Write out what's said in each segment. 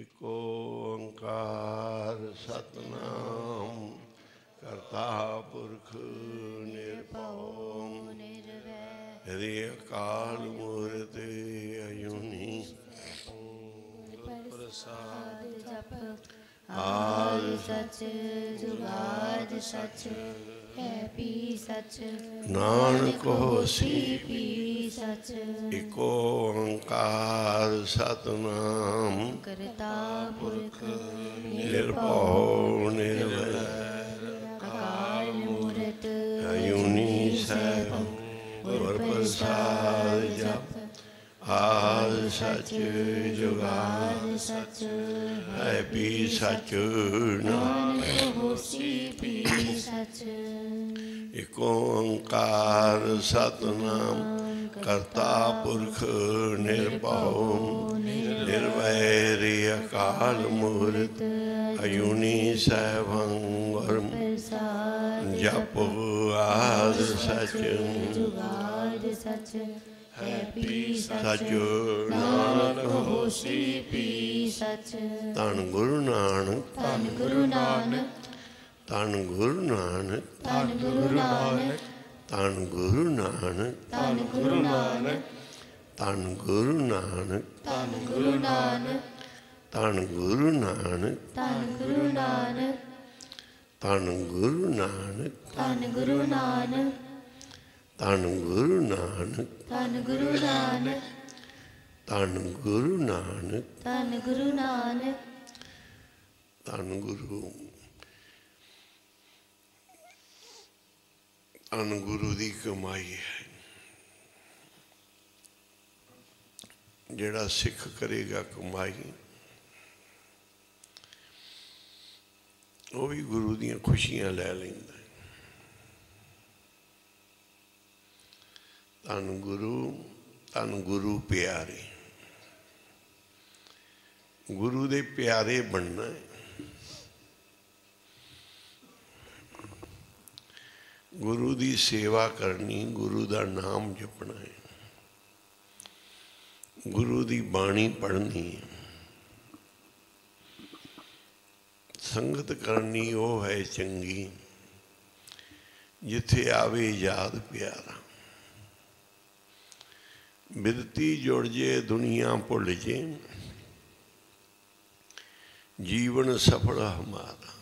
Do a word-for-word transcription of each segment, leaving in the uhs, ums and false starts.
इक ओंकार सतनाम करता पुरख निर्भव हरि अकाल मूर्त अजूनी प्रसाद जप आद सच जुगाद सच है भी सच नानक होसी भी सच इक ओंकार सतनाम करता पुरख निर्भव निर्भय अकाल मूर्त अजूनी सैभं गुर प्रसाद जप आद सच जुगाद सच है भी सच नानक होसी भी सच इक ओंकार सतनाम करता पुरख निर्भव निर्वैर अकाल मूर्त अजूनी सैभं गुर जप आद सच जुगाद सच है भी सच नानक होसी भी सच धन गुरु नानक धन गुरु नानक धन गुरु नानक धन गुरु नानक धन गुरु नानक धन गुरु नानक धन गुरु नानक धन गुरु नानक धन गुरु नानक धन गुरु नानक धन गुरु नानक धन गुरु नानक धन गुरु नानक धन गुरु नानक धन गुरु नानक धन गुरु नानक धन गुरु धन गुरु दी कमाई है जेड़ा सिख करेगा कमाई वो भी गुरु दियां खुशियां लै लैंदा है। धन गुरु धन गुरु प्यारे गुरु दे प्यारे बनना है। गुरु दी सेवा करनी गुरु दा नाम जपना है गुरु दी बाणी पढ़नी है संगत करनी वो है चंगी जिथे आवे याद प्यारा बिरती जुड़ जे दुनिया भुल जे जीवन सफल हमारा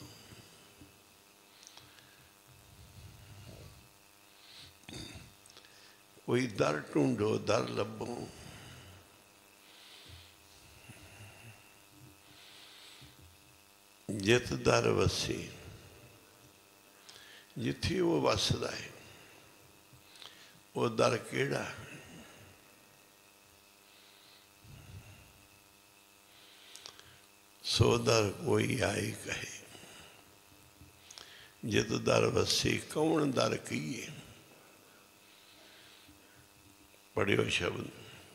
कोई दर ढूंढो दर लभो जित दर वसे जिथे वो वसदा है वो दर केड़ा सो दर कोई आए कहे जित दर वसे कौन दर कहिए पढ़ियो शब्द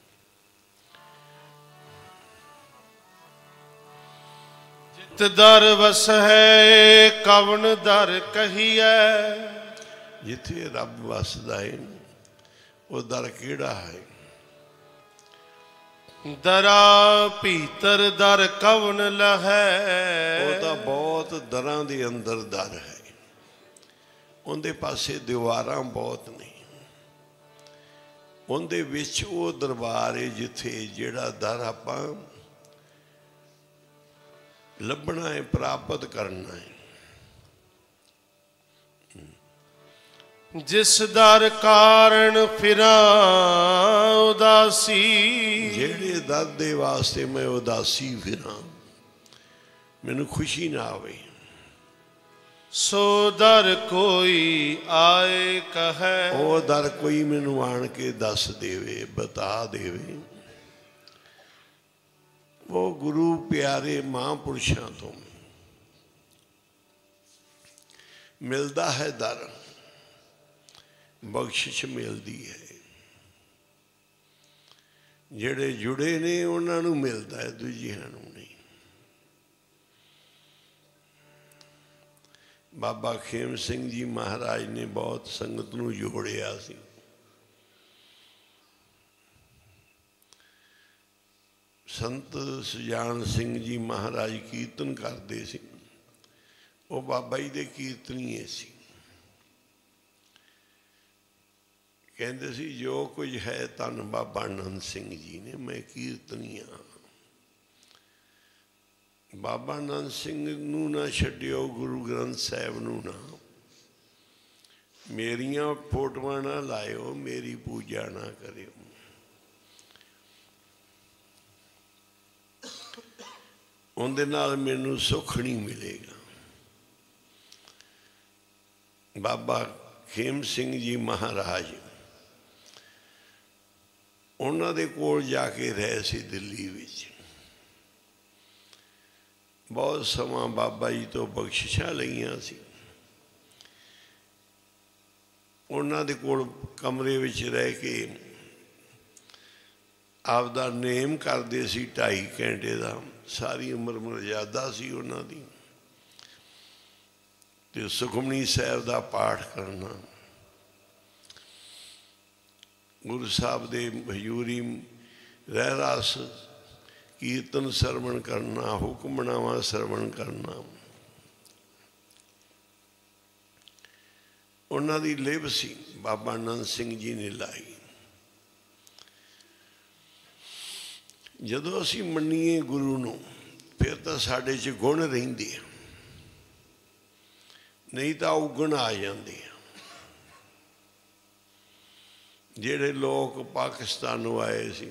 जित दर वस है कवन दर कहिए जिथे रब वसदा है वो दर केड़ा है दरा भीतर दर कवन लहै वो तो बहुत दरां दे अंदर दर है उनदे पासे दीवारां बहुत नहीं उनदे विच वो दरबार है जिथे जेड़ा दर आपां लभना है प्राप्त करना है जिस दर कारण फिरा उदासी जेड़े दर दे वास्ते मैं उदासी फिरा मैनू खुशी ना आवे सो दर कोई आए कहे वो दर कोई मैनू आन के दस देवे बता देवे वो गुरु प्यारे महापुरुषों तो मिलता है दर बख्शिश मिलती है जेड़े जुड़े ने उन्होंने मिलता है दूजियां नूं नहीं। बाबा खेम सिंह जी महाराज ने बहुत संगत नूं जोड़िया सी। संत सुजान सिंह जी महाराज कीर्तन करते सी, वो बाबा जी दे कीर्तनीए सी। कहते सी जो कुछ है धन बाबा नंद सिंह जी ने, मैं कीर्तनीया। बाबा नंद सिंह नूं ना छड्डियो, गुरु ग्रंथ साहिब नूं ना, मेरिया फोटोआं ना लायो, मेरी पूजा ना करियो। उनदे नाल मैनूं सुख नहीं मिलेगा। बाबा खेम सिंह जी महाराज उन्हां दे कोल जाके रहे सी दिल्ली विच। बहुत समा बाबा जी तो बख्शिशां लईआं सी। उन्हां दे कोल कमरे विच रह के आपदा नेम करदे सी ढाई घंटे दा। सारी उम्र मर्यादा सी उन्हां दी। ते सुखमनी साहिब दा पाठ करना, गुरु साहब दे हजूरी रहरास कीर्तन सरवण करना, हुक्मनामा सरवण करना, उन्हां दी लिव सी बाबा नंद सिंह जी ने लाई। जदों असीं मन्नीए गुरु नूं फिर तां साडे च गुण रहिंदे आ, नहीं तो उगण आ जाते। जेड़े लोग पाकिस्तानों आए सी,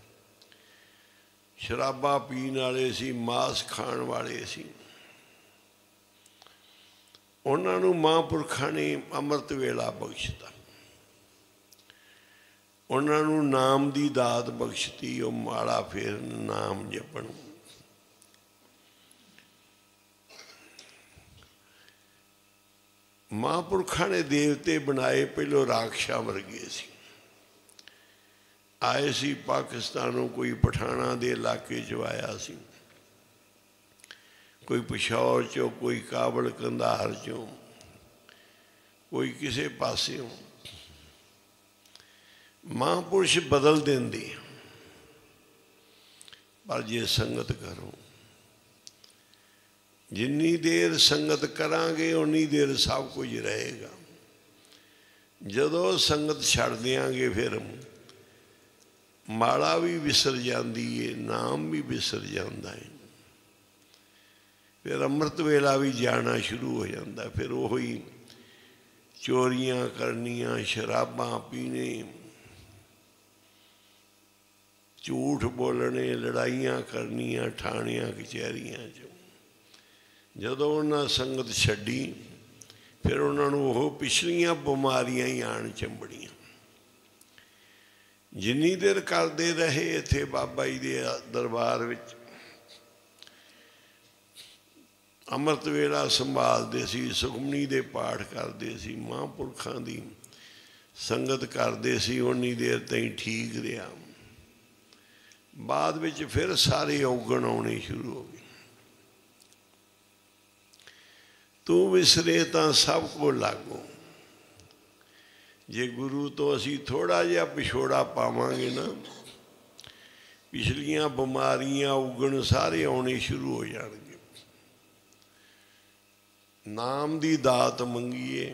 शराबा पीण वाले सी, मांस खाण वाले सी, उन्हां नूं महापुरखां ने अमृत वेला बख्शता। उन्हां नूं नाम दी दात बख्शती। वो माड़ा फेर नाम जपण। महापुरखा ने देवते बनाए, पहलों राक्षसा वर्गे सी। आए सी पाकिस्तानों, कोई पठाना दे इलाके चो आया सी, कोई पिशौर चो, कोई काबल कंधार चो, कोई किसी पास्यों। महापुरुष बदल देंदे, पर जे संगत करो, जिन्नी देर संगत करांगे उन्नी देर सब कुछ रहेगा। जदों संगत छड़ देंगे फिर माड़ा भी विसर जाती है, नाम भी विसर जाता है। फिर अमृत वेला भी जाना शुरू हो जाता है। फिर वही चोरियां करनियां, शराबां पीने, झूठ बोलने, लड़ाइयां करनियां ठाणियां कचहरियां चो। जदों उन्हां संगत छड्डी फिर उन्होंने वो पिछलियां बीमारियां ही आन चंबड़ियां। जिन्नी देर करते रहे इत्थे बाबा जी दे दरबार विच अमृत वेला संभालते सी, सुखमनी दे पाठ करते सी, महापुरखां दी संगत करते सी, उन्नी देर ताईं ठीक रहा। बाद विच फिर सारे औगण आने शुरू हो गए। तू विसरे तां सब को लागो। जे गुरु तो असी थोड़ा जिहा पिछोड़ा पावांगे ना, पिछलियां बीमारियां उगण सारे आने शुरू हो जाएंगे। नाम दी दात मंगीए,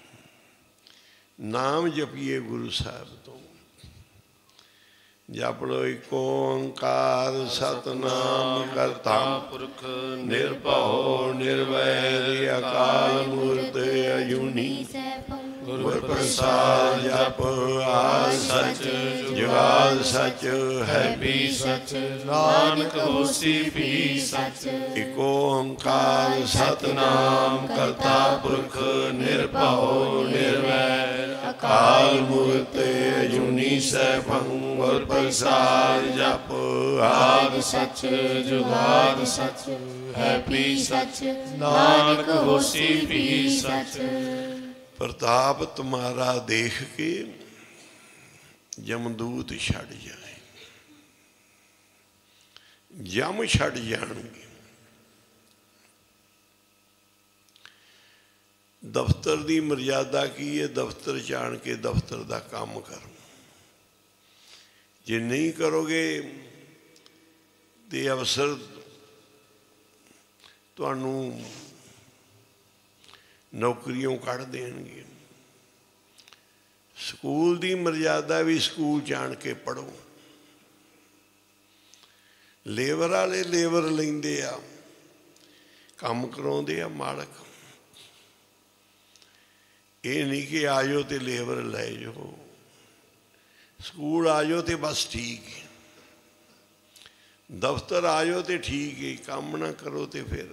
नाम जपीए गुरु साहब तो। जप लो एक ओंकार सतनाम करता पुरख निर्भव निर्वैर अकाल मूर्त अजूनी गुर प्रसाद जप आद सच जुगाद सच है भी सच नानक होसी भी सच। एक ओंकार सतनाम करता पुरख निर्भव निर्वैर अकाल मूर्त अजूनी सैभं गुर प्रसाद जप आद सच जुगाद सच है भी सच नानक होसी भी सच। प्रताप तुम्हारा देख के जमदूत छड़ जाए, जम छड़ जाएंगे। दफ्तर की मर्यादा की है, दफ्तर च आण के दफ्तर का काम करो। जे नहीं करोगे ते अवसर तुहानू नौकरियों कढ़ देणगे। स्कूल की मर्यादा भी स्कूल जान के पढ़ो। लेबर वाले लेबर लेंदे आ, काम करवाउंदे आ मालक। ये नहीं कि आ जाओ तो लेबर लै जाओ, स्कूल आ जाओ तो बस ठीक है, दफ्तर आ जाओ तो ठीक है, काम ना करो तो फिर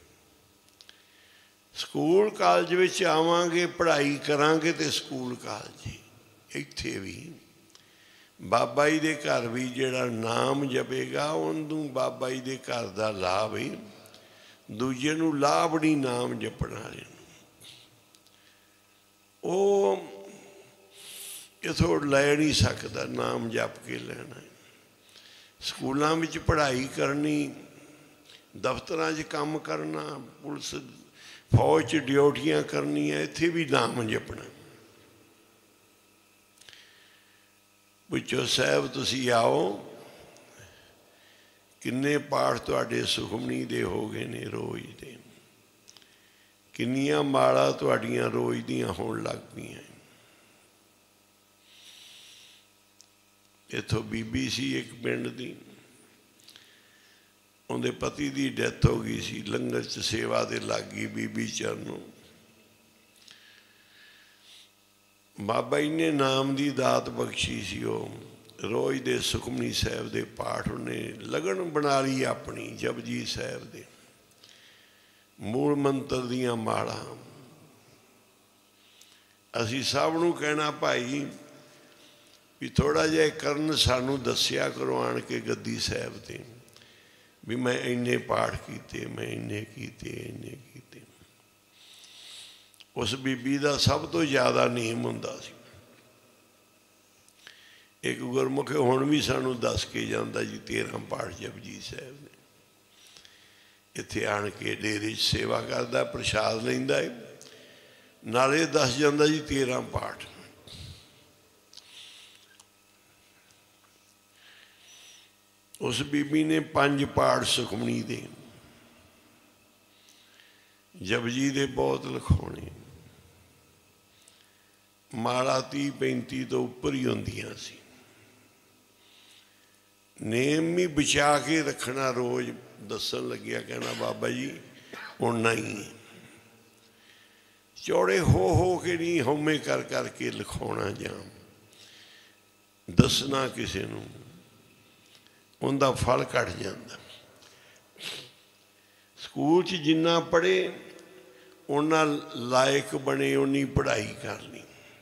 स्कूल कालज विच आवांगे, पढ़ाई करांगे तो स्कूल कालज। इत्थे भी बाबा जी के घर भी जिहड़ा नाम जपेगा उन्होंने बाबा जी के घर का लाभ ही, दूजे नूं लाभ नहीं नाम जपण वाले नूं। वो इथों लै नहीं सकता, नाम जप के लेना। स्कूलों में पढ़ाई करनी, दफ्तर च काम करना, पुलिस फौज च ड्यूटियां करनियां, इत्थे भी नाम जपना। पुछो साहब तुसी आओ, किन्ने पाठ तुहाडे सुखमनी दे हो गए ने रोज़ दे, किन्नियां माला तुहाडियां रोज़ दियां होण लग पईयां। इत्थों बीबी सी एक पिंड दी, उनके पति की डेथ हो गई सी, लंगर च सेवा दे लग गई बीबी चरणों। बाबा जी ने नाम की दात बख्शी सी, वो रोज़ दे सुखमनी साहब दे पाठ उन्हें लगन बना ली अपनी, जपजी साहब दे मूल मंत्र दियां माला। असी सब नूं कहना भाई भी थोड़ा जिहा करन सानू दस्सिया करो आण के गद्दी साहब ते भी मैं इन्ने पाठ किए, मैं इन्ने किए, इन्ने किए। उस बीबी का सब तो ज़्यादा नेम हुंदा सी। एक गुरमुख हुण भी सानू दस के जांदा जी तेरह पाठ जपजी साहब ने। इत्थे आण के डेरे सेवा करदा, प्रसाद लैंदा है, नाले दस जांदा जी तेरह पाठ। उस बीबी ने पंज पाठ सुखमनी दे, जपजी दे बहुत लिखाने, माला तीह पैंती तो उपर ही होंदियां सी। नेम भी बचा के रखना, रोज़ दसन लग्या कहना बाबा जी उन्ना ही है। चौड़े हो हो के नहीं, हौमे कर करके लिखाना जां दसना किसी नूं, उनका फल घट जाता। स्कूल च जिन्ना पढ़े उन्ना लायक बने, उन्नी पढ़ाई कर ली।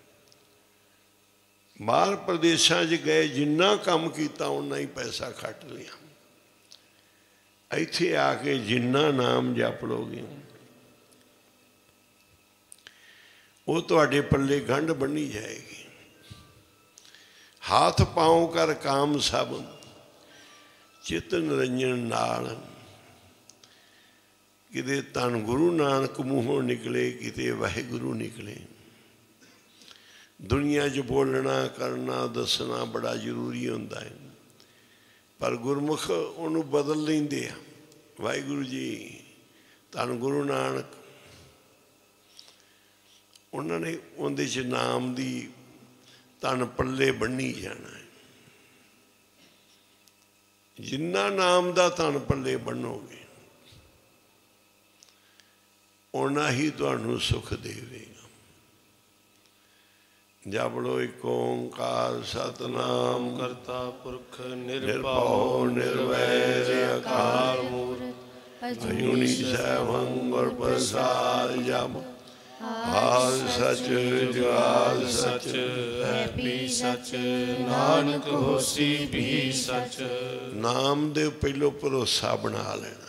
बाहर प्रदेशों च गए, जिन्ना काम किया उन्ना ही पैसा खट लिया। इत्थे आके जिन्ना नाम जप लोगे वो तुहाडे पल्ले गंढ बनी जाएगी। हाथ पाँव कर काम सब चित निरंजन नाल, किते धन गुरु नानक मूहों निकले, किते वाहिगुरु निकले। दुनिया च बोलना करना दसना बड़ा जरूरी होंदा है, पर गुरमुख उन्होंने बदल लेंदे आ। वाहिगुरु जी धन गुरु नानक, उन्होंने उहदे च नाम दी धन पल्ले बन्नी जाना है। जिन्ना नाम दा धन पल्ले बन्नोगे उन्ना ही तुहानू सुख देवेगा। जप लो एक ओंकार सतनाम करता पुरख निर्भौ निर्वैर अकाल मूर्त अजूनी सैभं गुर प्रसाद। जप हाल सच जुगाल सच है भी सच, नानक होसी भी सच। नाम दे पहलो भरोसा बना लेना।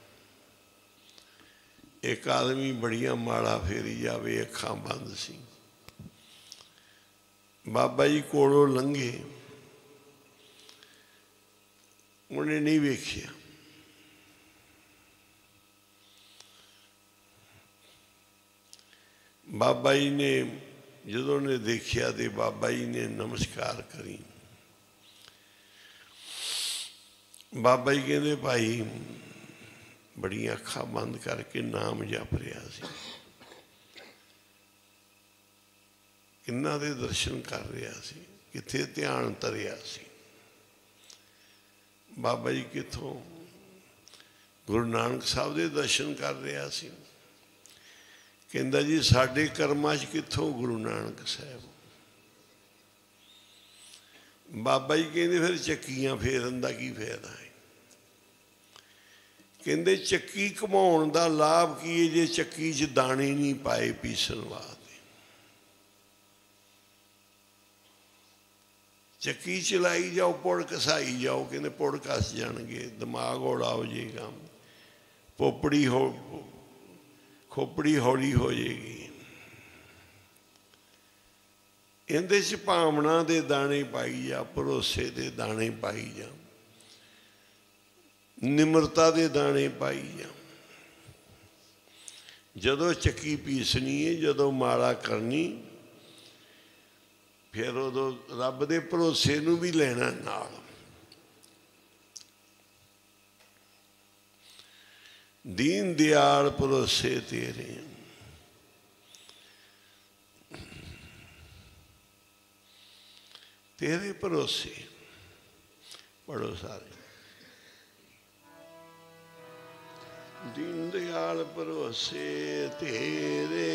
एक आदमी बड़िया माड़ा फेरी जावे, अखां बंद सी, बाबा जी कोलों लंघे, उन्हें नहीं वेखिया। बाबा जी ने जदों ने देखिया तो बाबा जी ने नमस्कार करी। बाबा जी कहते भाई बड़ियां अखां बंद करके नाम जप रहा सी, किन्ना दे दर्शन कर रहा सी, किथे ध्यान धरिया सी। बाबा जी किथों? गुरु नानक साहब दे दर्शन कर रहा सी। कहंदा जी साडे कर्मां च किथों गुरु नानक साहब। बाबा जी कहते फिर चक्कियां फेरन दा की फायदा है? कहते चक्की घुमाउण दा लाभ की है जे चक्की च दाने नहीं पाए पीसन वास्ते। चक्की चलाई जाओ पुड़ घसाई जाओ, कहते पुड़ घस जाएंगे, दिमाग हौला हो जाएगा, पोपड़ी हो खोपड़ी हौली हो जाएगी। इहदे च भावना दे दाने पाई जा, भरोसे दे दाने पाई जा, निमरता दे दाने पाई जा। जदों चक्की पीसनी है, जदों माड़ा करनी, फिर उदों रब दे भरोसे नूं भी लेना नाल। दीन दयाल भरोसे तेरे, तेरे भरोसे। पढ़ो सारे। दीन दयाल भरोसे तेरे,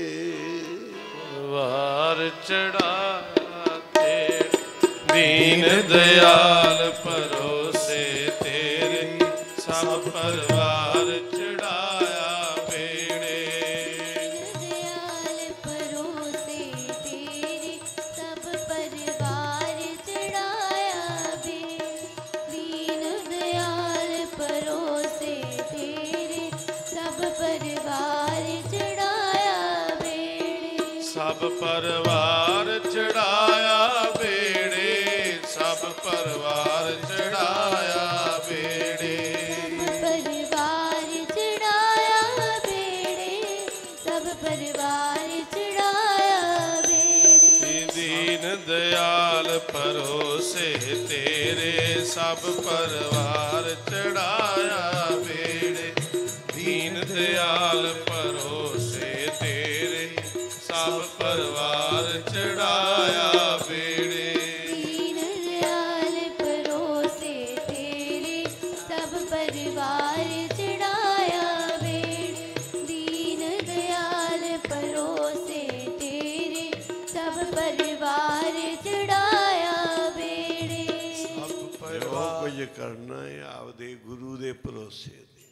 वार चढ़ाया तेरे। दीन दयाल भरोसे तेरे, सब परवार चढ़ाया बेड़े। दयाल भरोसे तेरे, सब परिवार चढ़ाया बेड़े। दीन दयाल भरोसे तेरे, सब परिवार चढ़ाया बेड़े। सब परवार चढ़ाया बेड़े, सब परवार चढ़ाया बेड़े। परिवार चढ़ाया बेड़े, सब परिवार चढ़ाया बेड़े। दीन दयाल भरोसे तेरे, सब परवार चढ़ाया बेड़े। दीन दयाल भरोसे तेरे, सब परवार चढ़ाया बेड़े। दीन दयाल भरोसे तेरे, सब परिवार चढ़ाया बेड़े। दीन दयाल भरोसे तेरे, सब परिवार चढ़ाया बेड़े। सब जो परवार कुछ करना है आपदे गुरु दे भरोसे दे,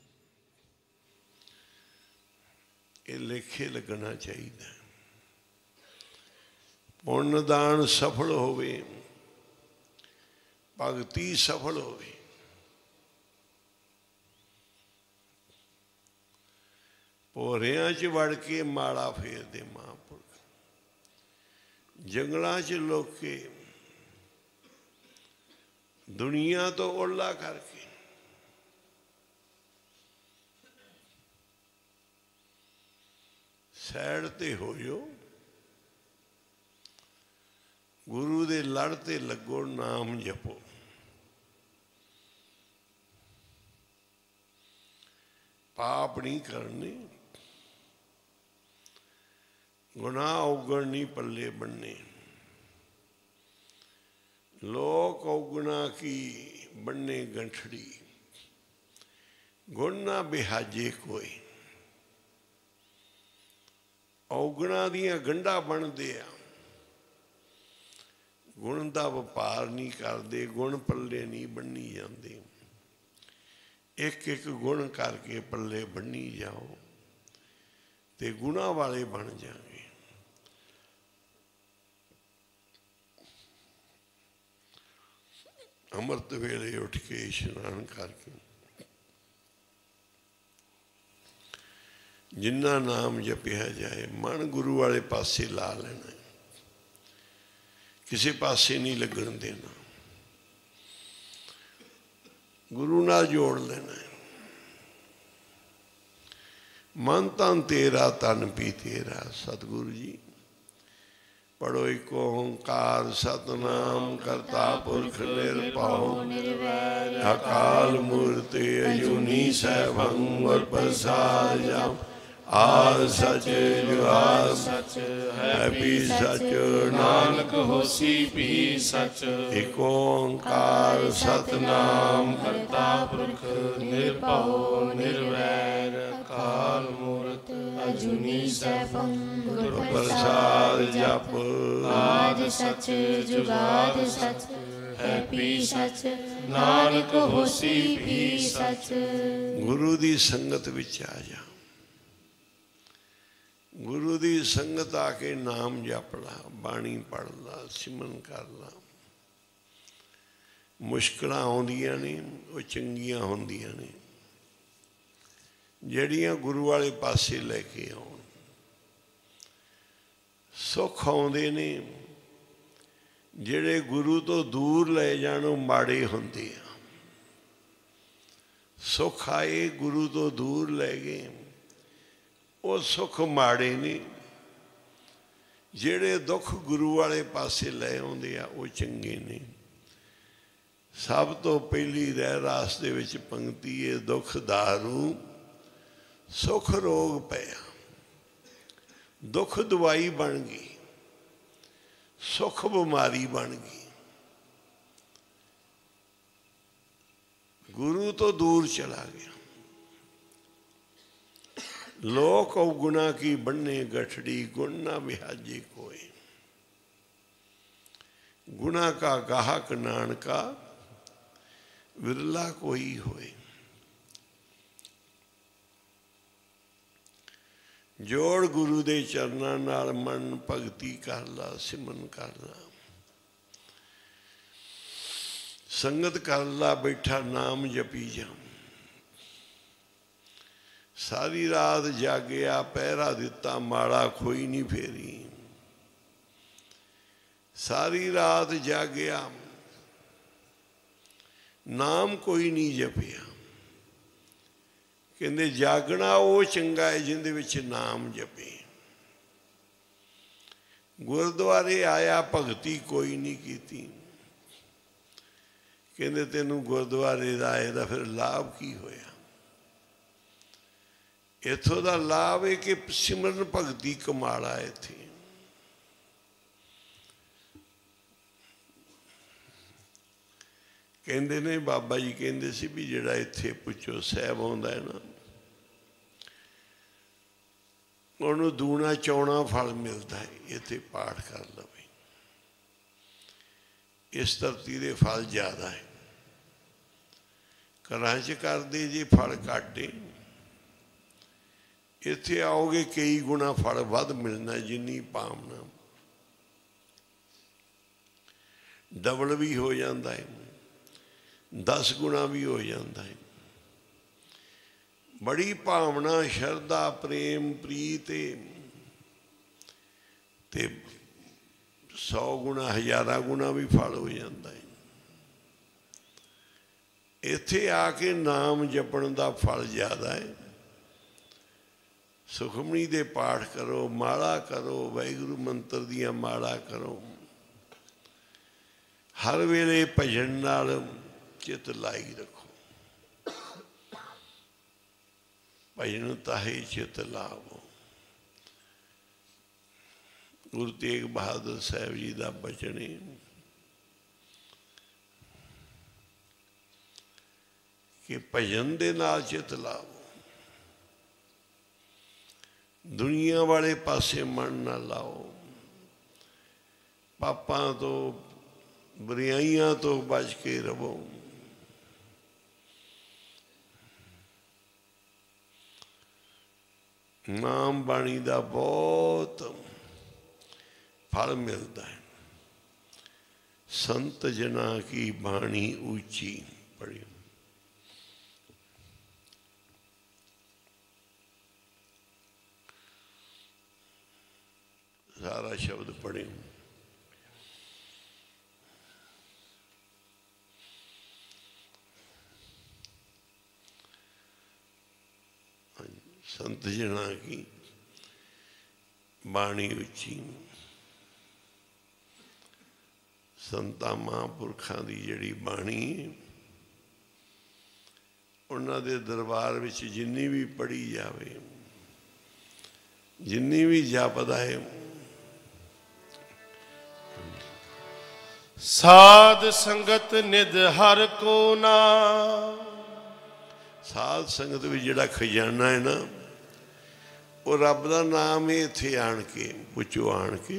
ये लेखे लगना चाहिए। पुण्य दान सफल होवे, भगती सफल होवे। भोरियां च वड़ के माड़ा फेर दे महापुरख, जंगलां च लोके दुनिया तो ओला करके सैड ते होयो, गुरु दे लड़ ते लगो, नाम जपो। पाप नहीं करने, गुनाह औगण नहीं पल्ले बनने। लोक औगुणा की बनने गंठड़ी, गुण ना बिहाजे कोई। औगुणा दियां गंढा बनदे आ, गुण का वपार नहीं करते, गुण पल्ले नहीं बन्नी जाते। एक एक गुण करके पल्ले बन्नी जाओ तो गुणा वाले बन जाएंगे। अमृत वेले उठ के इशनान करके जिन्ना नाम जपिया जाए, मन गुरु वाले पासे ला लेना, किसी पासे नहीं लगन देना, गुरु नाल जोड़ लेना है। मन तन तेरा तन भी तेरा, सतगुरु जी पढ़ो एक ओंकार सतनाम करता पुरख निरभउ अकाल मूर्त अजूनी सैभं गुर प्रसाद जप आद सच जुगाद सच है भी सच नानक होसी भी सच एक ओंकार सतनाम करता पुरख निरभउ निर्वैर अकाल मूर्त अजूनी सैभं गुर प्रसाद जप आद सच जुगाद सच है भी सच नानक होसी भी सच। गुरु दी संगत विच आ जा, गुरु दी संगत आके नाम जप ला, बाणी पढ़ ला, सिमरन कर ला। मुश्किल आउंदियां ने वो चंगियां होंदियां ने जड़ियां गुरु वाले पासे लेके आउण। सुख आउंदे ने ਜਿਹੜੇ गुरु तो दूर ले जाण ਉਹ माड़े ਹੁੰਦੇ ਆ। सुख आए गुरु तो दूर ले गए ਉਹ सुख माड़े ने। ਜਿਹੜੇ दुख गुरु वाले पासे ले आउंदे आ ਉਹ ਚੰਗੇ ने। सब तो पहली रह रास दे विच पंक्ति है दुख दारू सुख रोग पिया। दुख दवाई बन गई, सुख बीमारी बन गई। गुरु तो दूर चला गया। लोक अवगुणा की बन्ने गठड़ी गुण ना बिहाजे कोई। गुणा का गाहक नानका विरला कोई होए। जोड़ गुरु दे चरनां नाल मन भगती कर ला, सिमरन कर ला, संगत कर ला, बैठा नाम जपी जा। सारी रात जागया पहरा दिता माड़ा खोई नहीं फेरी। सारी रात जागया नाम कोई नहीं जपिया। कहते जागना वो चंगा है जिंदे विच नाम जपे। गुरुद्वारे आया भगती कोई नहीं की। कहते तेनू गुरुद्वारे दा आए दा फिर लाभ की होया? इथों दा लाभ है कि सिमरन भगती कमाला इत्थे। कहते ने बाबा जी कहते सी भी जिहड़ा इत्थे पुछो साहब आउंदा है ना उन्होंने दूना चौना फल मिलता है। इत्थे पाठ कर लवे इस धरती दे फल ज़्यादा है। घरां च करदे जे फल घट है। इत्थे आओगे कई गुणा फल वध मिलना जिन्नी पावना डबल भी हो जाता है, दस गुणा भी हो जाता है। बड़ी भावना शरदा प्रेम प्रीत ते सौ गुणा हज़ारा गुणा भी फल हो जाता है। इत्थे आके नाम जपण का फल ज़्यादा है। सुखमनी दे पाठ करो, माला करो, वाहिगुरू मंत्र दियां माला करो। हर वेले भजन नाल चित लाई रखो। भजन ताहे चित लावो। गुरु तेग बहादुर साहब जी का बचन है कि भजन दे नाल चित लावो। दुनिया वाले पासे मन ना लाओ। पापां तो बुराइयां तो बच के रहो। नाम बाणी का बहुत फल मिलता है। संत जना की बाणी ऊंची पढ़ी। सारा शब्द पढ़े। संत जना की बाणी उच्ची। संतां महापुरखां दी जिहड़ी बाणी उन्हां दे दरबार विच जिन्नी भी पढ़ी जावे, जिन्नी भी जपदा है, साध संगत निध हर को ना। साध संगत भी जिहड़ा खजाना है ना वो रब दा नाम है। इत्थे आण के पुछो, आण के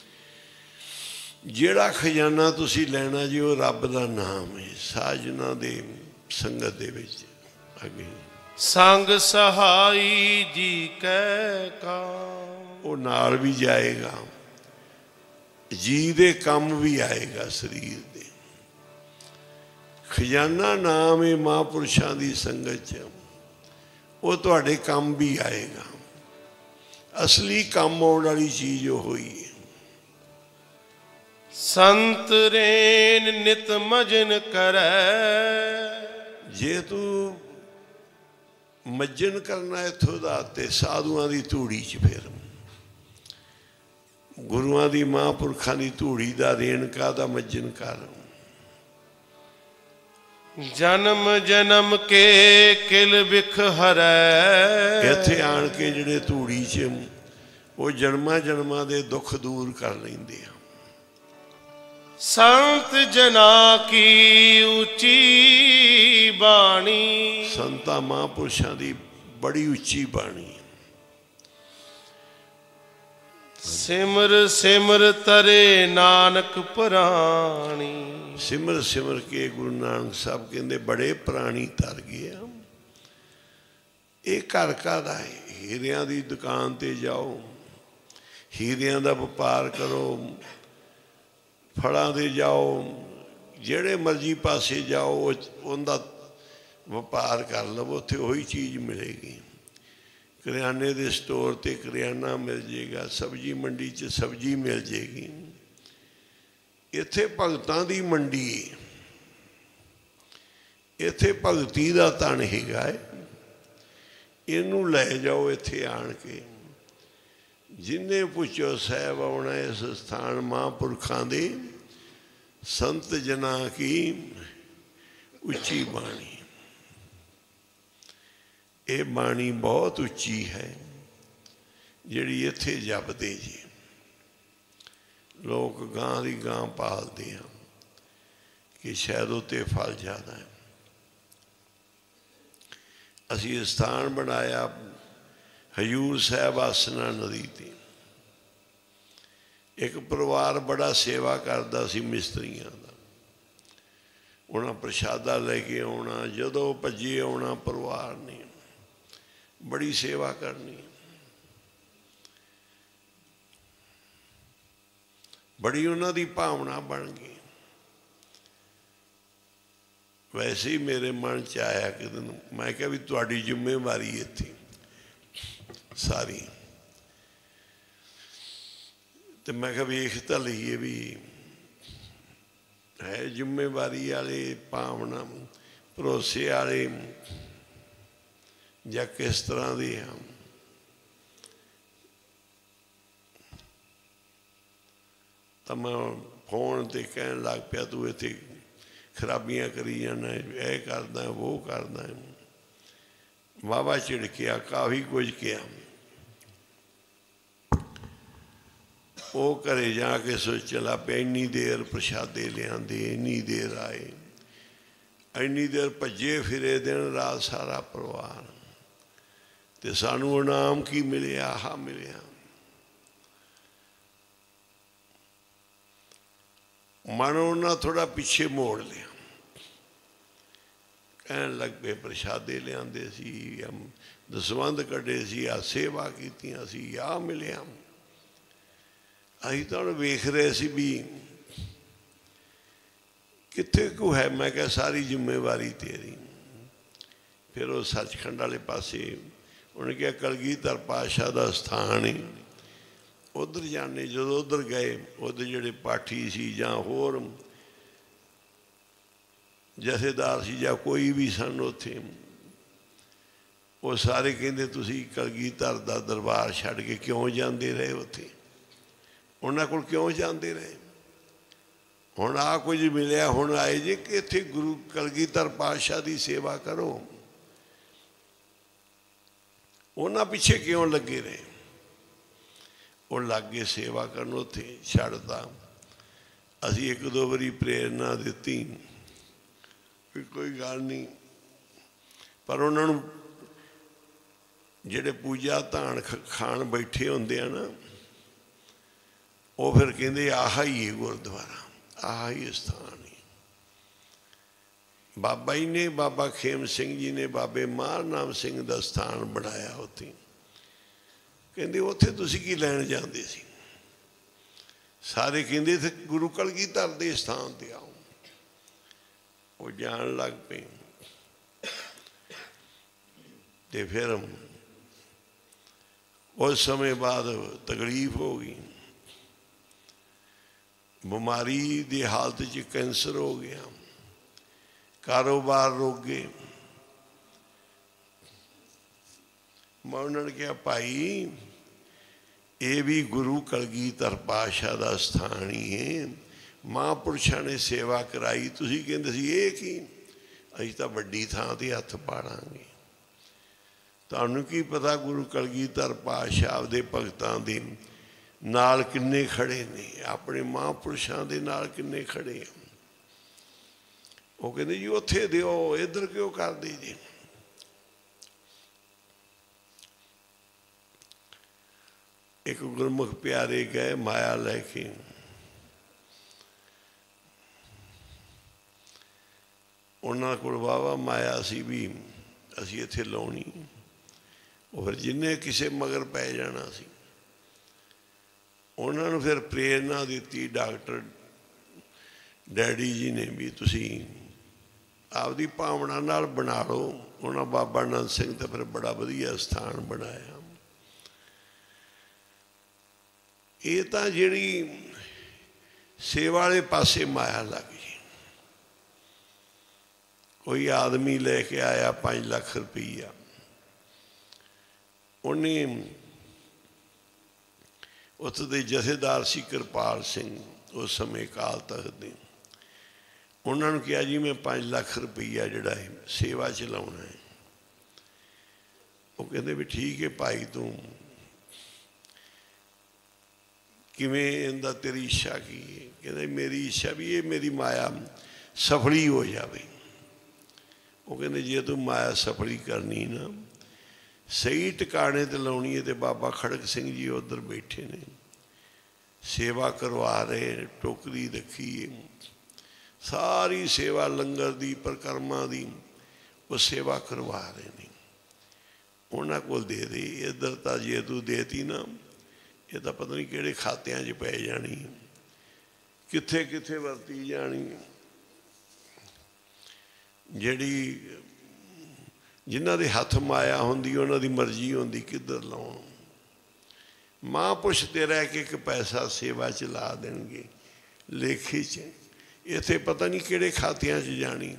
जिहड़ा खजाना तुसी लेना जी वो रब दा नाम है। साजना दे संगत दे विच अगे संग सहाई जी कै का, वो नाल भी जाएगा, जी दे कम भी आएगा शरीर दे। खजाना नाम है महापुरुषां दी संगत च, वो तुहाडे कम भी आएगा। असली कम आउण वाली चीज वो होई है। संत रेन नित मजन करे, जे तू मज्जन करना इत्थों दा ते साधुआं दी धूड़ी च फिर गुरुआं दी महापुरखां दी धूड़ी दा रेणका दा मज्जन कर। जन्म जन्म के किल बिख हरै, इत्थे आण के जिहड़े धूड़ी च वो जन्मां जन्मां दे दुख दूर कर लैंदे आ। संत जना की ऊंची बाणी, संतां महापुरुषां दी बड़ी उच्ची बाणी। सिमर सिमर तरे नानक प्राणी, सिमर सिमर के गुरु नानक साहब कहते बड़े प्राणी तर गए। ये घर काहदा है? हीरियां दी दुकान ते जाओ, हीरियां दा व्यापार करो, फड़ां दे जाओ, जेड़े मर्जी पासे जाओ उनका व्यापार कर लवो, उत्थे वही चीज़ मिलेगी। करियाने दे स्टोर ते करियाना मिल जाएगा, सब्जी मंडी च सब्जी मिल जाएगी। इत्थे भगतां दी मंडी, इत्थे भगती दा तन हैगा है। इनू लै जाओ इत्थे आण के। जिन्हें पुछो साहब आना इस स्थान महापुरखां दे संत जना की उच्ची बाणी। ये बाणी बहुत उच्ची है जिहड़ी इत्थे जपदे जी। लोग गां दी गां पालते हैं कि शायद उत्ते फल ज़्यादा है। असी स्थान बनाया हजूर साहब आसना नदी ते। एक परिवार बड़ा सेवा करता सी मिस्त्रियां दा। उन्हें प्रशादा लेके आना, जदों भजे आना परिवार ने, बड़ी सेवा करनी, बड़ी उन्हां दी भावना बन गई। वैसे ही मेरे मन च आया कि दिन मैं क्या भी तुहाडी जिम्मेवारी इत्थे सारी, तो मैं क्या वेख तां लईए भी है जिम्मेवारी वाले, भावना भरोसे वाले या किस तरह दे हैं। तो मैं फोन ते कहन लग पिया तू इत्थे खराबियां करी जाना, यह करदा वो करदा। वाहवा झिड़किया, काफ़ी कुछ किया। वो घरे जाके सोचला पे इन्नी देर प्रशादे लियादे, इन्नी देर आए, इन्नी देर भजे फिरे दिन रात सारा परिवार, तो सानू इनाम की मिले? आहा मिलिया। मन उन्हें थोड़ा पिछे मोड़ लिया। कहन लग पे प्रशादे लियादे सी, दसवंध कढ़े सी, आ सेवा कीतियां सी, आ मिलिया। असीं तां वेख रहे सी भी कित्थे को है। मैं क्या सारी जिम्मेवारी तेरी। फिर वो सचखंड वाले पासे उन्हें क्या कलगीधर पातशाह का स्थान है, उधर जाने। जो उधर गए, उधर जोड़े पाठी सी जां होर जथेदार सी जां कोई भी सन उत्थे, वो सारे कहते तुसी कलगीधर दा दरबार छड्ड के क्यों जाते रहे उत्थे? उन्हां कोल क्यों जाते रहे? हुण आ कुछ मिलिया, हुण आए जे कि इत्थे गुरु कलगीधर पातशाह की सेवा करो। उन्हां पिछे क्यों लगे रहे? वो लग गए सेवा करन, उत्थे छड्डता। असीं एक दो बारी प्रेरणा दित्ती भी कोई गल नहीं, पर उन्होंने जिहड़े पूजा धान खाण बैठे होंदे आ ना, वो फिर कहंदे आह ही है गुरुद्वारा, आह ही स्थान है। बाबा जी ने, बाबा खेम सिंह जी ने बाबे मार नाम सिंह का स्थान बनाया उत्थे। कहंदे उत्थे तुसीं की लैण जांदे सी? सारे कहंदे इत्थे गुरु कलगीधर दे स्थान ते आओ। वो जान लग पे ते फिर उस समय बाद तकलीफ हो गई, बीमारी की हालत च कैंसर हो गया, कारोबार रुक गए। मैं उन्होंने कहा भाई ये भी गुरु कलगीधर पातशाह का स्थान ही है, महापुरुषों ने सेवा कराई, तुसीं कहंदे सी ये की असीं तां वड्डी थां ते हत्थ पाड़ांगे। तुहानूं की पता गुरु कलगीधर पातशाह दे भगतां दे नाल किन्ने खड़े ने, अपने महापुरुषों दे नाल किन्ने खड़े। वो कहंदे जी उत्थे दिओ, इधर क्यों करदे जी? एक गुरमुख प्यारे गए माया लैके, उन्होंने कोल वाहवा माया सी भी असीं इत्थे लाउणी, फिर जिन्हें किसी मगर पै जाना सी। उन्होंने फिर प्रेरणा दी डॉक्टर डैडी जी ने भी तुसीं आपदी भावना नाल बना लो। उन्होंने बाबा नंद सिंह तो फिर बड़ा वधिया स्थान बनाया। ये तो जिहड़ी सेवा वाले पासे माया लग गई। कोई आदमी लेके आया पाँच लाख रुपया, उन्हें उत्थे दे जथेदार सी कृपाल सिंह उस समय काल तख्त दे, उन्होंने कहा जी मैं पाँच लाख रुपया जिहड़ा है सेवा च लाउणा है। वो कहते भी ठीक है भाई, तू किवें इहदा तेरी इच्छा की है? कहते मेरी इच्छा भी ये मेरी माया सफली हो जाए। वो कहते जे तू माया सफली करनी ना, सही टिकाने ते लाउणी है, तो बाबा खड़क सिंह जी उधर बैठे ने, सेवा करवा रहे, टोकरी रखी है, सारी सेवा लंगर दी परिक्रमा दी वो सेवा करवा रहे ने। उन्हां कोल दे दे, इधर तो जे तू देती ना, ये तो पता नहीं किहड़े खात्यां च पै जानी, कित्थे कित्थे वरती जानी। जिहड़ी जिन्हां दे हथ माया हुंदी उन्हां दी मर्जी हुंदी किधर लाउण। महापुरुष तेरा एक एक पैसा सेवा च ला देणगे लेखे च, इत्थे पता नहीं किहड़े खात्यां च जानी,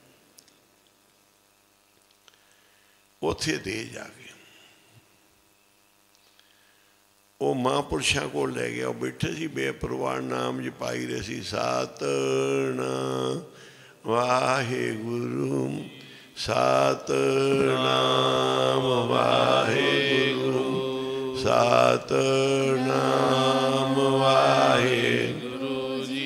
उत्थे दे जाके। वो महापुरुषों को लै गया, वो बैठे सी बेपरवाह नाम जपाई रहे सी, सतनाम वाहेगुरु सतनाम वाहेगुरु सतनाम वाहेगुरु जी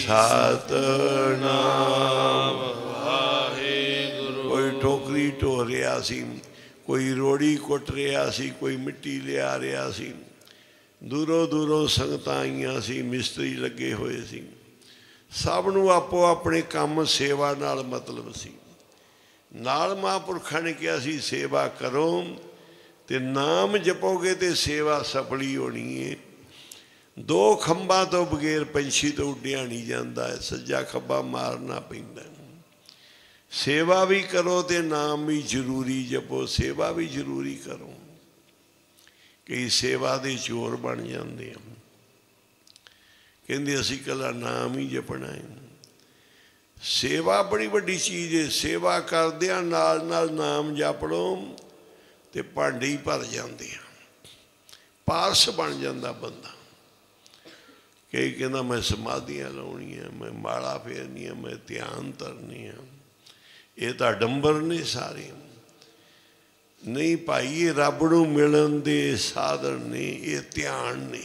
सतनाम वाहेगुरु। कोई टोकरी ढो रहा सी, कोई रोड़ी कुट रहा सी, कोई मिट्टी लिया रहा सी, दूरों दूरों संगतां आईयां सी, मिस्त्री लगे हुए सी। सब नूं आपो अपने काम सेवा नाल मतलब सी। नाल महापुरखा ने कहा सी सेवा करो ते नाम जपोगे तो सेवा सफली होनी है। दो खंबा तो बगैर पंछी तो उड्डिया नहीं जाता है, सज्जा खब्बा मारना पैंदा। सेवा भी करो तो नाम भी जरूरी जपो, सेवा भी जरूरी करो। कई सेवा दे चोर बन जाते हैं, कहते असी कला नाम ही जपना है। सेवा बड़ी वड्डी चीज़ है। सेवा करदियां नाल नाल नाम जप लो तो भांडे ही भर जाते हैं, पारस बन जाता बंदा। कई कहना मैं समाधियां लाउणियां, मैं माला फेरनी, मैं ध्यान धरनी। ये तो अडंबर ने सारे। नहीं भाई, ये रब नूं मिलन दे साधन ने, ये ध्यान ने।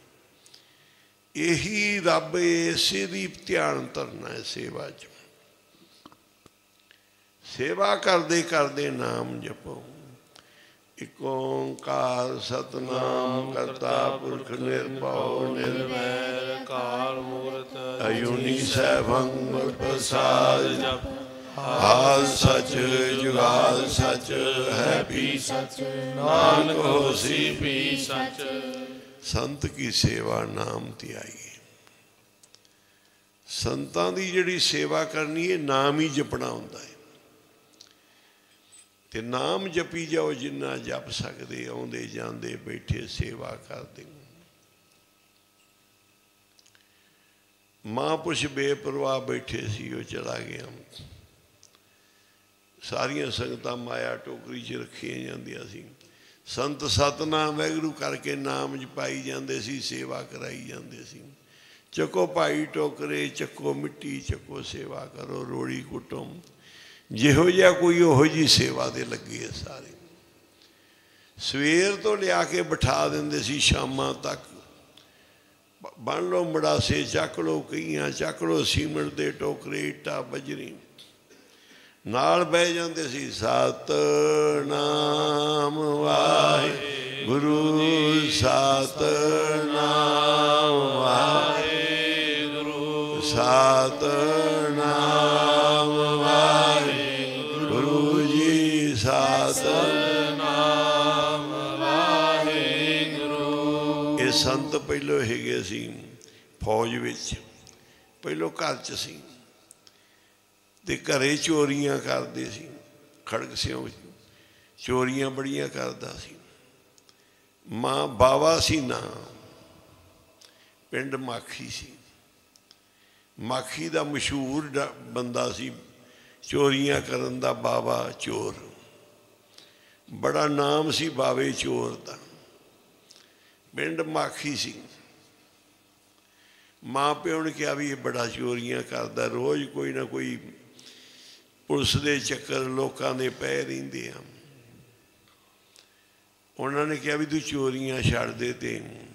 यही रब इसे दी ध्यान धरना है सेवा च। सेवा करदे करदे नाम जपो। एक ओंकार सतनाम करता पुरख निर्भव निर्वैर काल मूरत अयुनी सैभं प्रसाद जप। हाल सच जुगाल सच है भी सच, नानक होसी भी सच। संत की सेवा नाम त्याई। संतां दी जिहड़ी सेवा करनी है नाम ही जपना हुंदा है। ते नाम जपी जाओ जिन्ना जप सकते, आउंदे जांदे बैठे सेवा करते। महापुरुष बेपरवाह बैठे सी, वो चला गया। सारियां संगतां माया टोकरी च रखियां जांदियां सी। संत सतनाम वैगुरू करके नाम जपाई जाते सी, सेवा कराई जाते सी। चको भाई टोकरे, चको मिट्टी, चको सेवा करो, रोड़ी कुटो। जिहो जिहा कोई उहो जी सेवा दे लगे है सारे। सवेर तो लिया के बिठा देंदे सी शामां तक। बन लो मड़ासे, चक लो कईयां, चक लो सीमट दे टोकरे, ईटा बजरी। नाल बह जाते सी। सतनाम वाहिगुरू, सतनाम वाहिगुरू, सतनाम वाहिगुरू जी, सतनाम वाहिगुरू। ये संत पहलों हैगे सी फौज विच, पहलों घर च सी ते घरे चोरियां करते सी। खड़क सियों चोरियां बड़ियां करता सी। मां बावा सी ना, पिंड माखी सी। माखी दा मशहूर बंदा सी चोरियां करन दा, बावा चोर। बड़ा नाम सी बावे चोर दा। पिंड माखी सी। मां प्यो ने कहा भी ये बड़ा चोरियां करदा, रोज़ कोई ना कोई पुलिस के चक्कर लोगों के पै रहिंदे आ। उन्होंने कहा भी तू चोरियां छड्ड दे ते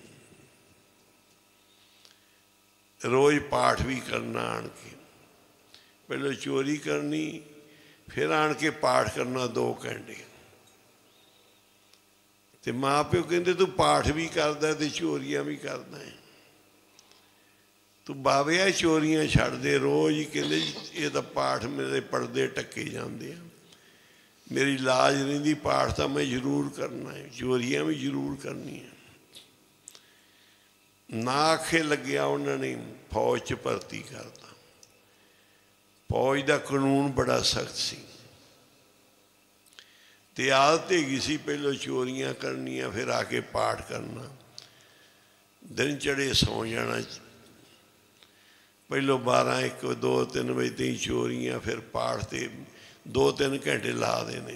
रोज़ पाठ भी करना आन के। पहले चोरी करनी, फिर आन के पाठ करना दो घंटे। ते माँ प्यो कहते तू पाठ भी करदा ते चोरियां भी करदा है। तू बाविया चोरियां छड्ड दे। रोज़ ही कहते ये तो पाठ मेरे पढ़दे टके जाते हैं, मेरी लाज रहिंदी, पाठ तो मैं जरूर करना है, चोरियां भी जरूर करनी है। ना आखे लग्या उन्होंने फौज च भर्ती करता। फौज का कानून बड़ा सख्त सी ते आदत हैगी सी पहलों चोरियां करनियां, फिर आके पाठ करना। दिन चढ़े सौ जाना, पहलो बारह एक दो तीन बजे तीन चोरियां, फिर पाठ ते दो तीन घंटे ला देने।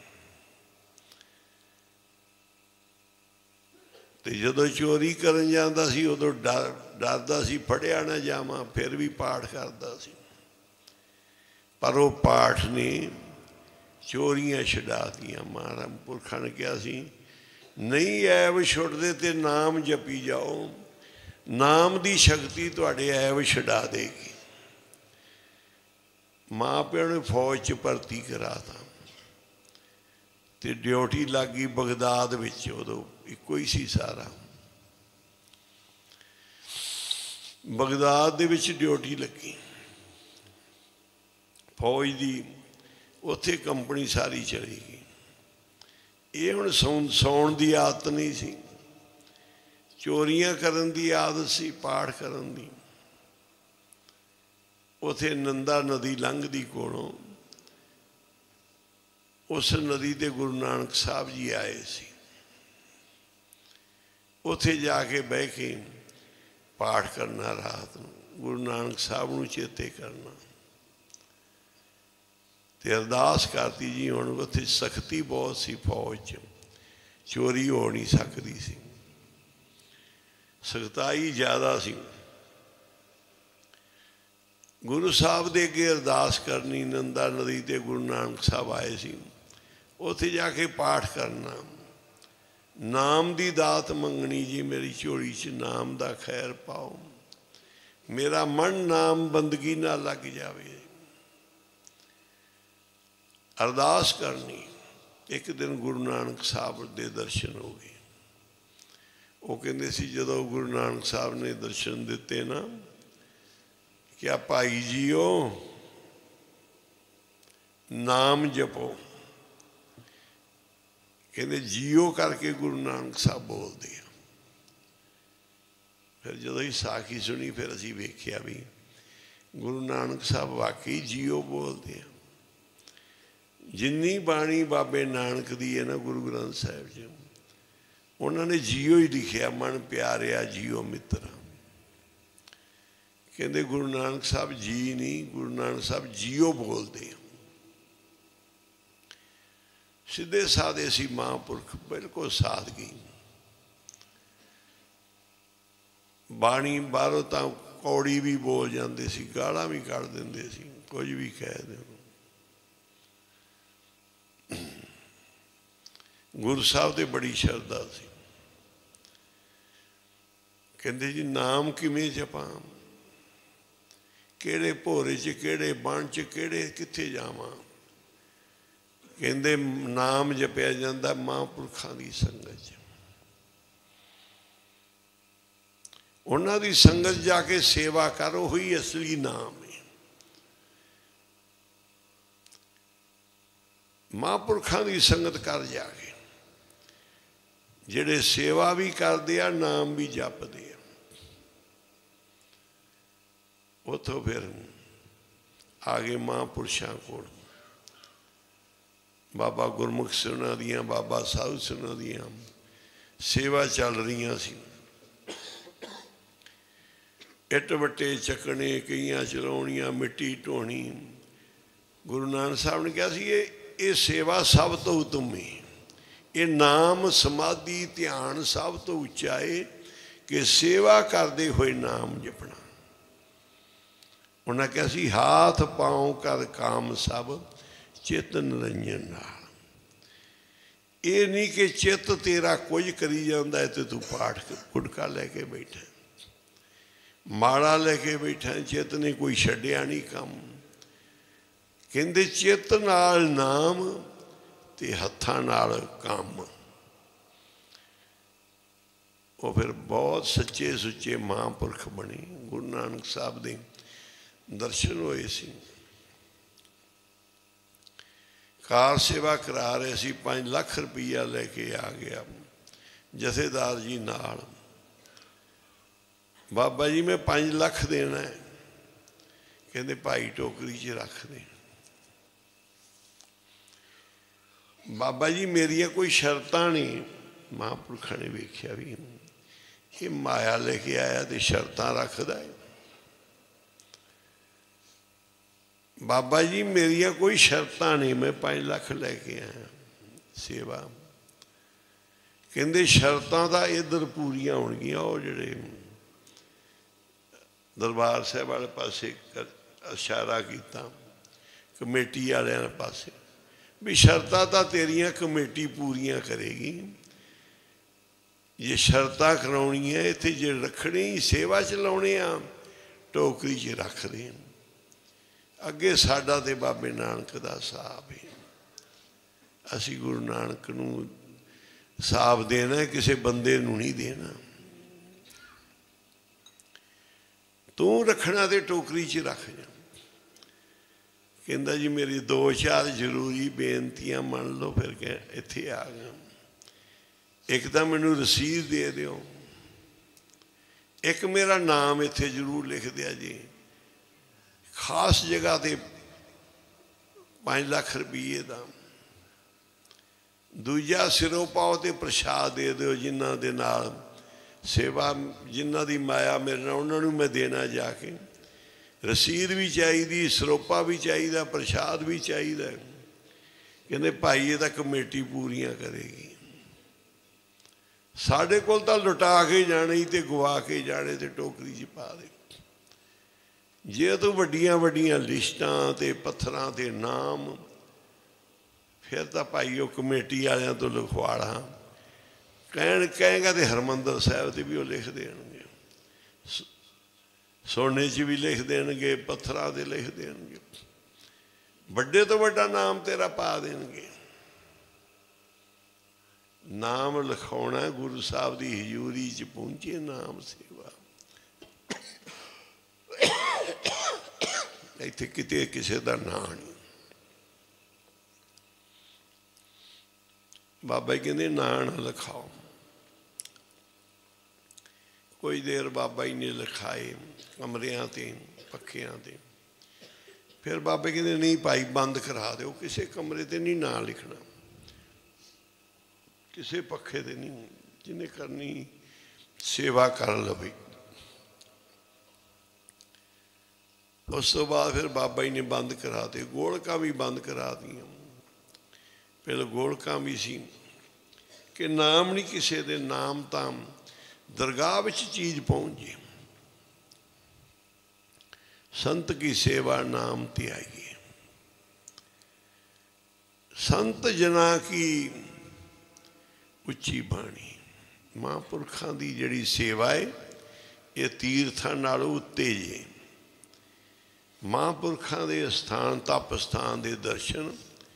तो जदों चोरी करन जांदा सी उदों डर डरदा सी फड़िया ना जावां, फिर भी पाठ करदा सी। पर वो पाठ ने चोरियां छड़ा दियां। महाराज पुरखा ने कहा सी नहीं ऐब छुटदे ते नाम जपी जाओ, नाम की शक्ति तुहाडे ऐब छड़ा देगी। माँ प्यो ने फौज च भर्ती कराता ते ड्यूटी लग गई बगदाद विच। उदों इक्को ही सी सारा। बगदाद दे विच ड्यूटी लगी फौज की। उत्थे कंपनी सारी चली गई। ये हुण सौन सौण की आदत नहीं सी, चोरियां करन की आदत सी, पाठ करन दी। उथे नंदा नदी लंघदी कोलों, उस नदी ते गुरु नानक साहब जी आए सी। उथे जाके बह के पाठ करना, रात नूं गुरु नानक साहब नूं चेते करना ते अरदास करती जी हुण उत्थे सख्ती बहुत सी फौज च, चोरी हो नहीं सकती सी, सख्ताई ज़्यादा सी। गुरु साहब दे अगे अरदास करनी, नंदा नदी ते गुरु नानक साहब आए सी, उत्थे जाके पाठ करना, नाम दी दात मंगनी जी, मेरी झोली च नाम दा खैर पाओ, मेरा मन नाम बंदगी ना लग जावे। अरदास करनी। एक दिन गुरु नानक साहब दे दर्शन हो गए। वो कहते सी जदों गुरु नानक साहब ने दर्शन दिते ना, क्या भाई जीओ नाम जपो, कहते जियो करके गुरु नानक साहब बोलते हैं। फिर जो ही साखी सुनी फिर असी वेख्या भी गुरु नानक साहब वाकई जियो बोलते हैं। जिन्नी बाणी बाबे नानक दी है ना गुरु ग्रंथ साहिब च, उन्होंने जियो ही लिखिया, मन प्यारिया जियो मित्रा। कहते गुरु नानक साहब जी नहीं, गुरु नानक साहब जियो बोलते हैं। सीधे साधे सी महापुरख, बिल्कुल सादगी। बाणी बाहरों तो कौड़ी भी बोल जाते सी, गाला भी कढ़ देंदे सी, कुछ भी कह दे। गुरु साहब ते बड़ी श्रद्धा सी। कहते जी नाम किवें जपां, किहड़े भोरे च, किहड़े बण च, किहड़े कित्थे जावां। कहते नाम जपिया जाता महापुरखों की संगत च। उन्हां दी संगत जाके सेवा करो, ही असली नाम है। महापुरखों की संगत कर जाके जिहड़े सेवा भी करते आ, नाम भी जपते आ। उतों फिर आ गए महापुरुषों को, बाबा गुरमुख से उन्हों दियाँ, बाबा साधु से उन्हों दियाँ सेवा चल रही सी। इट वट्टे चकने, कईयां चलाउणियां, मिट्टी ढोनी। गुरु नानक साहब ने कहा सी ये ये सेवा सब तो उत्तम है, ये नाम समाधि ध्यान सब तो उच्चा है कि सेवा करते हुए नाम जपना। उन्हें कहा सी हाथ पाँव कर काम सब चित निरंजन नाल। ये नहीं कि चित तेरा कुछ करी जाता है तो तू पाठ गुटका लैके बैठा, माड़ा लैके बैठा, चित ने कोई छड्डिया नहीं काम। कहते चित नाल नाम ते हत्थां नाल काम। वो फिर बहुत सच्चे सुच्चे महापुरख बने। गुरु नानक साहब दे दर्शन होए सी। कार सेवा करा रहे सी, पाँच लाख रुपया लेके आ गया जथेदार जी नाल। बाबा जी मैं पाँच लाख देना है, कहते भाई टोकरी च रख दे। बाबा जी मेरिया कोई शर्तां नहीं। महापुरखा ने वेख्या भी ये माया लेके आया तो शर्तां रखदा है। बाबा जी मेरिया कोई शर्तां नहीं, मैं पाँच लाख लैके आया सेवा। कहते शर्तां तो इधर पूरियां होणगियां, वो जिहड़े दरबार साहब वाले पासे इशारा किया कमेटी वाले पासे भी शर्तां तो तेरियां कमेटी पूरियां करेगी। जे शर्तां कराउणियां इत्थे जे रखने ही सेवा च लाउणे आ, टोकरी च रख दे। अगे साडा ते बाबे नानक दा साहब है, असी गुरु नानक नूं साहब देना, किसी बंदे नूं नहीं देना। तू रखना तो टोकरी च रख जा। कहता जी मेरी दो चार जरूरी बेनतियां मान लो, फिर कह इत्थे आ गया। एक तो मैनू रसीद दे दिओ, एक मेरा नाम इत्थे जरूर लिख दिया जी, खास जगह ते पाँच लाख रुपये का। दूजा सिरों पाओ तो प्रसाद दे दो, जिन्हों के नाल सेवा जिन्हों की माया मेरे नाल उन्होंने मैं देना जाके। रसीद भी चाहिए, सरोपा भी चाहिए, प्रसाद भी चाहिए। कहते भाई ये तो कमेटी पूरियां करेगी। साढ़े कोल तो लुटा के जाने तो गवा के जाने तो टोकरी च पा दे। जे तू वड्डियां वड्डियां लिस्टां ते पत्थरां ते नाम, फिर तो भाई वो कमेटी वालियां तो लिखवा ला, कहन कहेगा तो हरमंदर साहब से भी वो लिख देंगे, सोने च भी लिख देंगे, पत्थरां से लिख देंगे, बड़े तो बड़ा नाम तेरा पा देंगे। नाम लिखाना गुरु साहब की हजूरी च पहुंचे, नाम सेवा इत्थे किते किसी का ना नहीं। बाबा जी कहते ना ना लिखाओ। कोई देर बाबा जी ने लिखाए कमरियां ते पखियां ते, फिर बाबे कहते नहीं भाई बंद करा दो, किसी कमरे ते नहीं ना लिखना, किसी पखे ते नहीं, जिन्हें करनी सेवा कर लवे। उस तो बाद फिर बाबा जी ने बंद करा दे, गोलका भी बंद करा दियाँ। पहले गोलका भी सी कि नाम नहीं किसी दे, नाम ताम दरगाह विच चीज़ पहुँच जाए। संत की सेवा नाम ते आइए। संत जना की उच्ची बाणी, महापुरखों की जिहड़ी सेवा है ये तीर्थां नालों उत्ते जे। महापुरखों के स्थान तप स्थान के दर्शन,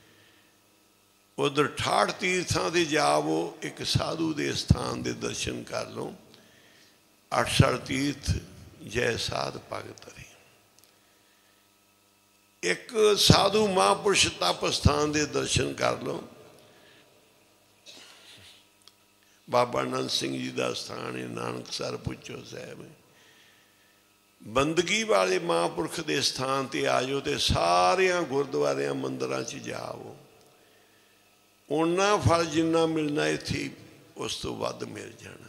उधर ठाठ तीर्थां से जावो, एक साधु के स्थान के दर्शन कर लो। अठसठ तीर्थ जय साध भगत रे। एक साधु महापुरुष तप स्थान के दर्शन कर लो। बाबा नंद सिंह जी का स्थान है, नानकसर पुछो साहब। बंदगी वाले महापुरख के स्थान पर आ जाओ तो सारिया गुरुद्वारिया मंदिर च जाओ, उन्ना फल जिन्ना मिलना इत्थे उस तो वध मिल जाना।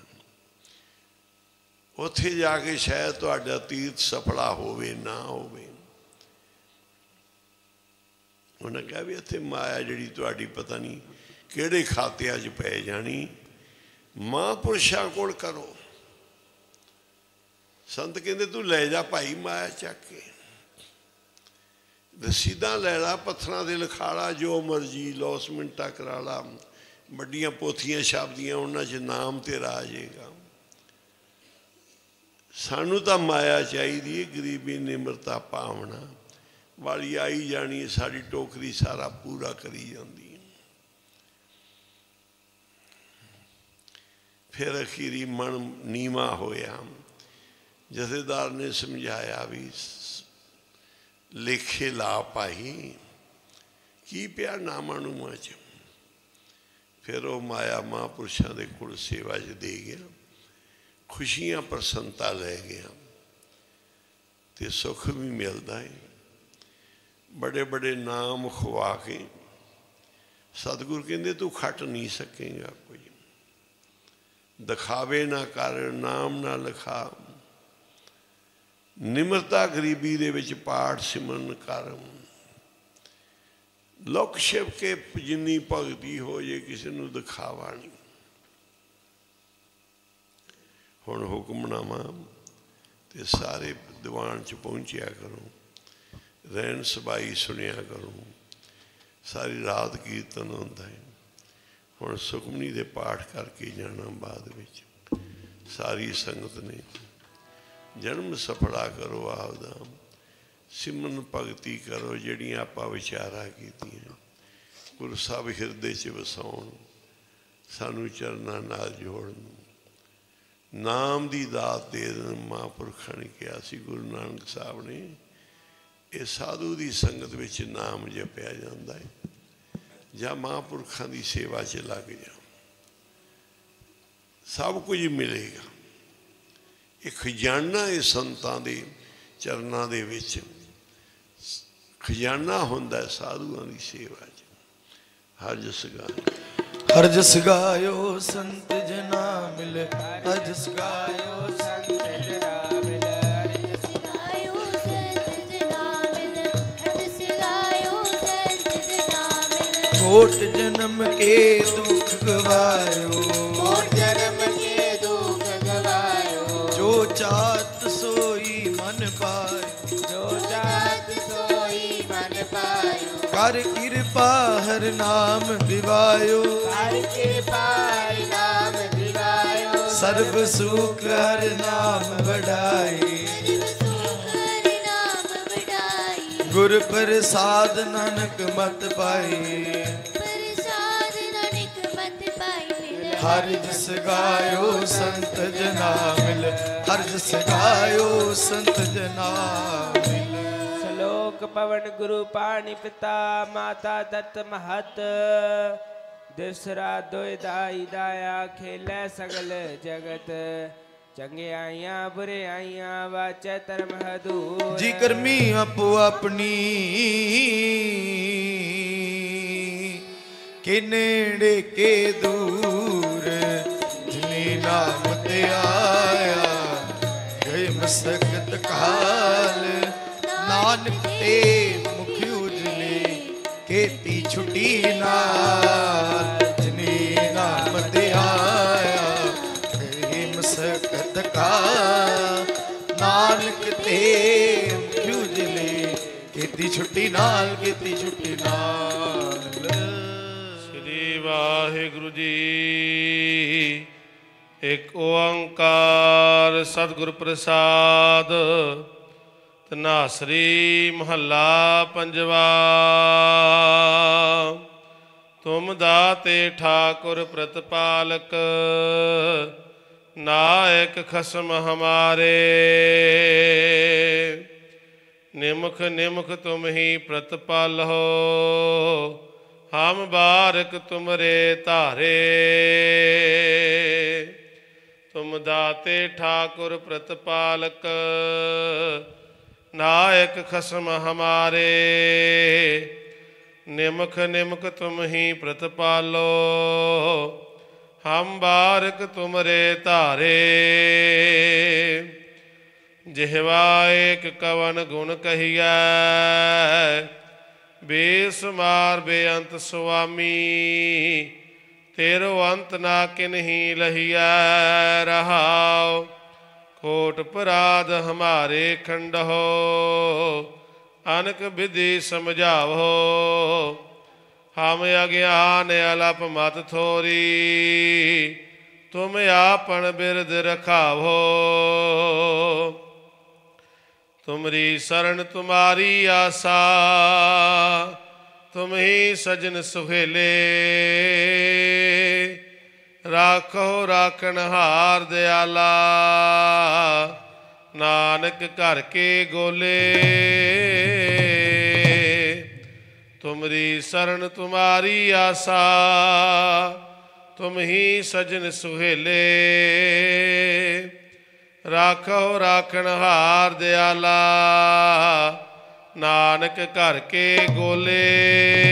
उत्थे जाके शायद तुहाडा तीर्थ सफला होवे ना होवे। उन्हें कहा भी इत्थे माया जिहड़ी तुहाडी पता नहीं किहड़े खातिया च पै जानी, महापुरुषां कोल करो। संत कहते तू ले जा भाई माया चक के, रसीदा लै ला, पत्थरां ते लिखा ला, जो मर्जी लॉसमेंटा करा ला, वड्डियां पोथियां छापदियां उन्हां च नाम तेरा आ जाएगा। सानू तो माया चाहिए, गरीबी निमरता भावना वाली आई जानी, साड़ी टोकरी सारा पूरा करी जाती। फिर अखीरी मन नीवा होया। जथेदार ने समझाया भी लेखे ला पाई की पिया नामा नूमा च। फिर वो माया महापुरुषों के कुल सेवा च दे गया, खुशियां प्रसन्नता लै गया, तो सुख भी मिलता है। बड़े बड़े नाम खुआ के सतगुरु कहते तू खट नहीं सकेगा कोई, दिखावे ना कर, नाम ना लिखा, निमरता गरीबी दे विच पाठ सिमरन कर, लुक छिप के जिन्नी भगती हो जे, किसी नूं दिखावा नहीं। हुण हुक्मनामा ते सारे दीवान च पहुंचिया करो, रहन सबाई सुनिया करो। सारी रात कीर्तन होंदा है। हुण सुखमनी दे पाठ करके जाना बाद विच। सारी संगत ने जन्म सफला करो आपदा, सिमरन भगती करो जिहड़ियां आपां विचारा कीतियां, गुरु साहब हिरदे च वसाउण, सानू चरनां नाल जोड़न, नाम दी दात दे देन। महापुरखां ने कहा सी, गुरु नानक साहब ने, ये साधु की संगत विच नाम जपिया जाता है, जा महापुरखां की सेवा च लग जा, सब कुछ मिलेगा। एक खजाना है संतां दे चरनां दे विच, खजाना हुंदा साधुआं दी सेवा च। हर जस गायो, हर जस गायो संत जना मिले, हर जस गायो संत जना मिले, हर जस गायो संत जना मिले, हर जस गायो संत जना मिले। कोट जन्म के दुख गवायो, कोट जन्म के दुख गवायो, जो चाहत सोई मन पाए, जो कर कृपा हर नाम दिवायो, हर कृपा हर नाम दिवायो, सर्व सुख हर नाम बढ़ाई, हरि नाम बढ़ाई, गुर प्रसाद नानक मत पाई, प्रसाद नानक मत पाई मिल। हर जस गायो संत जना मिल, हर जस गायो संत जना मिल। श्लोक पवन गुरु पाणी पिता माता दत्त महत, दिसरा दोय दाई दाया खेलै सगल जगत, चंगे आइया बुरे आइया वाचै धर्म हदूर। जी करमी आपो अपनी के नेड़े के दूर, जिनी नाम ते आया गए मसकत काल, नानक ते मुख उजले केती छुटी नाल, जिनी नाम ते आया गए मसकत काल, नानक ते मुख उजले केती छुट्टी नाल, केती छुट्टी नाल। श्री वाहिगुरु जी। एक ओंकार सतगुर प्रसाद। ਧਨਾਸਰੀ ਮਹੱਲਾ ਪੰਜਵਾ। ਤੁਮ ਦਾਤੇ ਠਾਕੁਰ ਪ੍ਰਤਪਾਲਕ, ਨਾਇਕ ਖਸਮ ਹਮਾਰੇ। ਨਿਮਖ ਨਿਮਖ ਤੁਮ ਹੀ ਪ੍ਰਤਪਾਲੋ, ਹਮ ਬਾਰਕ ਤੁਮਰੇ ਧਾਰੇ। ਤੁਮ ਦਾਤੇ ਠਾਕੁਰ ਪ੍ਰਤਪਾਲਕ, नायक खसम हमारे। निमख निमख तुम ही प्रतिपालो, हम बारक तुमरे धारे। जिहवा एक कवन गुण कहिया, बेसुमार बेअंत सुआमी। तेरो अंत ना किन्ही लहिया रहाओ, कोट पराध हमारे खंडहो। अनक विधि समझावो, हम अज्ञान अलप मत थोरी। तुम आपन बिरद रखावो, तुमरी शरण तुम्हारी आसा। तुम ही सजन सुहेले, राखो राखनहार दयाला। नानक घर के गोले, तुमरी शरण तुम्हारी आसा। तुम ही सजन सुहेले, राखो राखनहार दयाला। नानक घर के गोले।